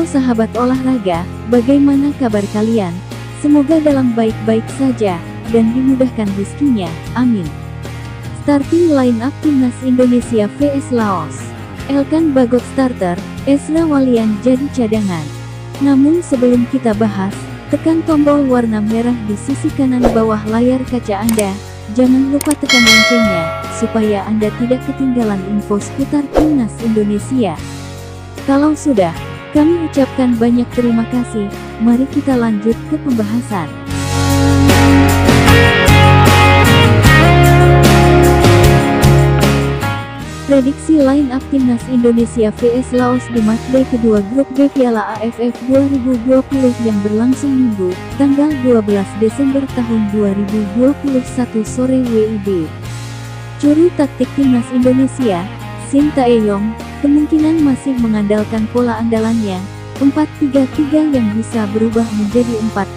Halo sahabat olahraga, bagaimana kabar kalian? Semoga dalam baik-baik saja, dan dimudahkan rezekinya, amin. Starting line up Timnas Indonesia vs Laos. Elkan Bagot starter, Ezra Walian jadi cadangan. Namun sebelum kita bahas, tekan tombol warna merah di sisi kanan bawah layar kaca Anda. Jangan lupa tekan loncengnya, supaya Anda tidak ketinggalan info seputar Timnas Indonesia. Kalau sudah, kami ucapkan banyak terima kasih. Mari kita lanjut ke pembahasan. Prediksi line up Timnas Indonesia vs Laos di matchday kedua grup B Piala AFF 2020 yang berlangsung Minggu, tanggal 12 Desember tahun 2021 sore WIB. Juru taktik Timnas Indonesia, Shin Tae-yong, kemungkinan masih mengandalkan pola andalannya, 4-3-3 yang bisa berubah menjadi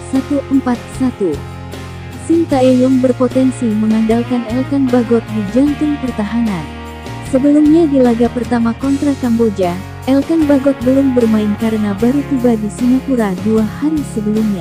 4-1-4-1. Shin Tae-yong berpotensi mengandalkan Elkan Bagot di jantung pertahanan. Sebelumnya di laga pertama kontra Kamboja, Elkan Bagot belum bermain karena baru tiba di Singapura 2 hari sebelumnya.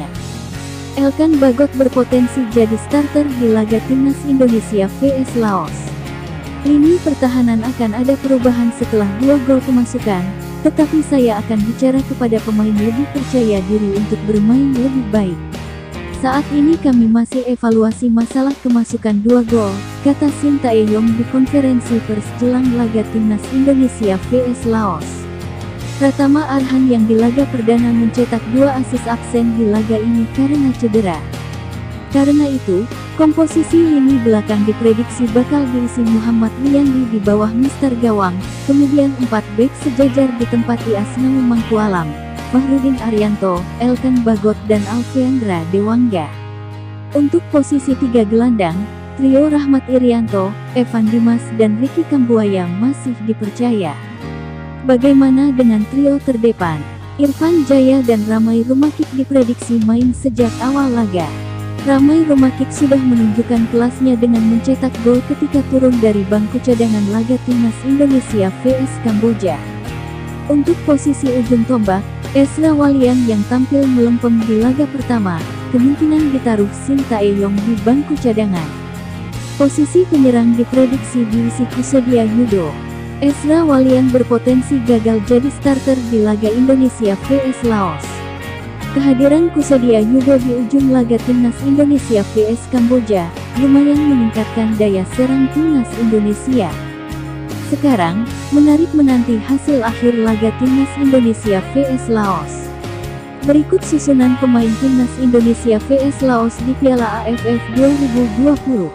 Elkan Bagot berpotensi jadi starter di laga Timnas Indonesia vs Laos. Lini pertahanan akan ada perubahan setelah 2 gol kemasukan, tetapi saya akan bicara kepada pemain lebih percaya diri untuk bermain lebih baik. Saat ini kami masih evaluasi masalah kemasukan 2 gol, kata Shin Tae-yong di konferensi pers jelang laga Timnas Indonesia vs Laos. Pratama Arhan yang di laga perdana mencetak 2 asis absen di laga ini karena cedera. Karena itu, komposisi lini belakang diprediksi bakal diisi Muhammad Riyandi di bawah Mister Gawang, kemudian 4 bek sejajar ditempati Asnawi Mangkualam, Fahrudin Arianto, Elkan Bagot dan Alfeandra Dewangga. Untuk posisi 3 gelandang, trio Rahmat Irianto, Evan Dimas dan Ricky Kambuaya masih dipercaya. Bagaimana dengan trio terdepan? Irfan Jaya dan Ramai Rumakik diprediksi main sejak awal laga. Ramai Rumakik sudah menunjukkan kelasnya dengan mencetak gol ketika turun dari bangku cadangan laga Timnas Indonesia vs Kamboja. Untuk posisi ujung tombak, Ezra Walian yang tampil melempem di laga pertama, kemungkinan ditaruh Shin Tae-yong di bangku cadangan. Posisi penyerang diprediksi diisi Kusodiya Yudo. Ezra Walian berpotensi gagal jadi starter di laga Indonesia vs Laos. Kehadiran Kusodiya Yudo di ujung laga Timnas Indonesia vs Kamboja, lumayan meningkatkan daya serang Timnas Indonesia. Sekarang, menarik menanti hasil akhir laga Timnas Indonesia vs Laos. Berikut susunan pemain Timnas Indonesia vs Laos di Piala AFF 2020.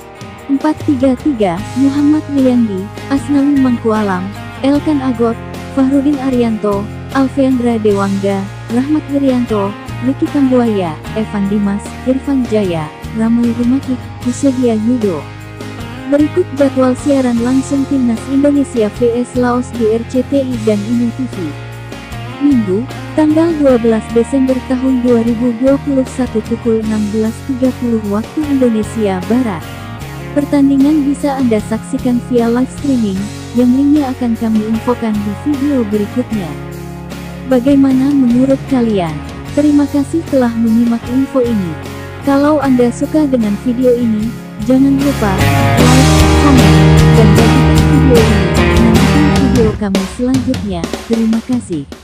4-3-3, Muhammad Riyandi, Asnawi Mangkualam, Elkan Bagot, Fahrudin Arianto, Alfeandra Dewangga, Rahmat Irianto, Ricky Kambuaya, Evan Dimas, Irfan Jaya, Ramai Rumakik, Kusodiya Yudo. Berikut jadwal siaran langsung Timnas Indonesia vs Laos di RCTI dan Indo TV. Minggu, tanggal 12 Desember tahun 2021 pukul 16.30 waktu Indonesia Barat. Pertandingan bisa Anda saksikan via live streaming, yang linknya akan kami infokan di video berikutnya. Bagaimana menurut kalian? Terima kasih telah menyimak info ini. Kalau Anda suka dengan video ini, jangan lupa like, komen, dan bagikan video ini. Nantikan video kami selanjutnya. Terima kasih.